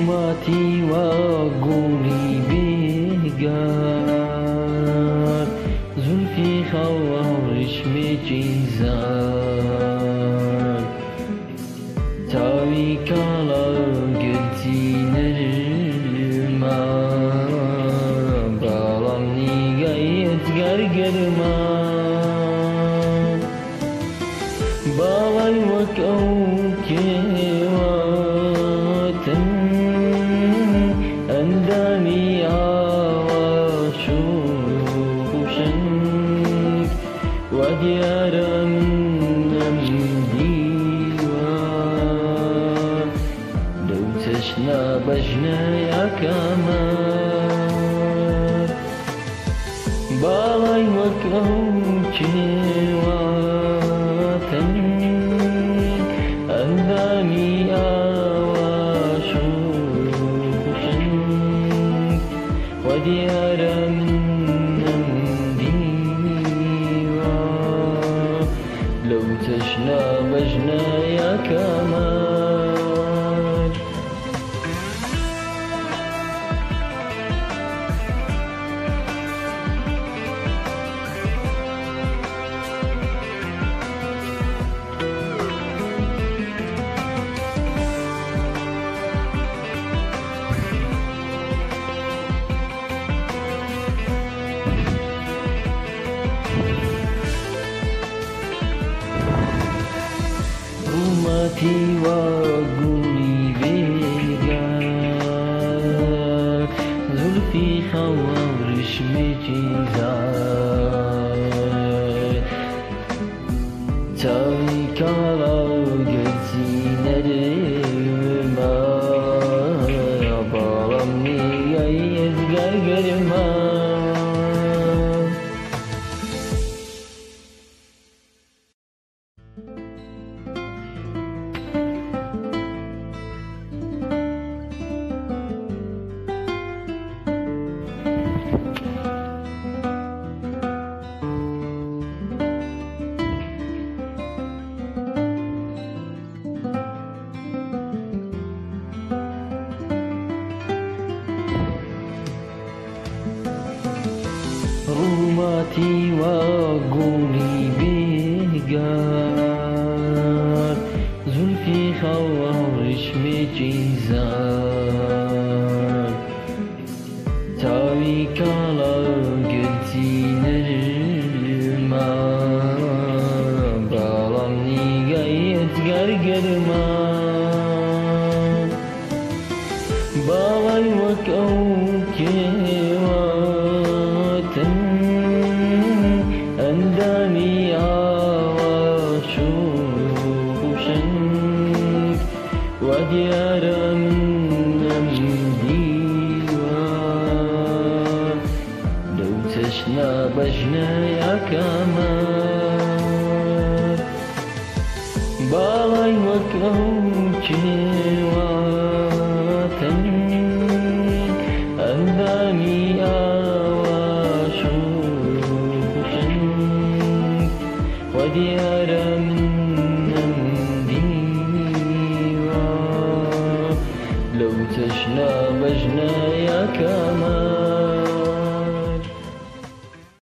ڕووماتی وا گوڵی بێگار زولفی خەوا ڕیشمێکی زار تاوی کاڵا گرتی نەرما باڵام نیگایەت گەرگەرما باڵای وەک ئەو کێواتن ئەندامی ئاواش و شەنگ وا دیارە من نەمدیوە لەو چەشنا بەژنە یاکەمە باڵای وەک ئەو کێواتن ئەندامی ئاواش و شەنگ وا دیارە من نەمدیوە لەو چەشنا بەژنە یاکەمە ڕووماتی وا گوڵی بێگار زولفی خەوا ڕیشمێکی زار چاوی کاڵا گەرجی نەرما باڵام نیگایەت گەرگەرما ڕووماتی وا گوڵی بێگار زولفی خەوا ڕیشمێکی زار تاوی کاڵا گرتی نەرما باڵام نیگایەت گەرگەرما باڵای وەک ئەو کێواتن ئەندامی ئاواش و شەنگ وا دیارە من نەمدیوە لەو چەشنا بەژنە یاکەمە باڵای وەک ئەو کێواتن ئەندامی ئاواش و شەنگ وا دیارە من نەمدیوە لەو چەشنا بەژنە یاکەمە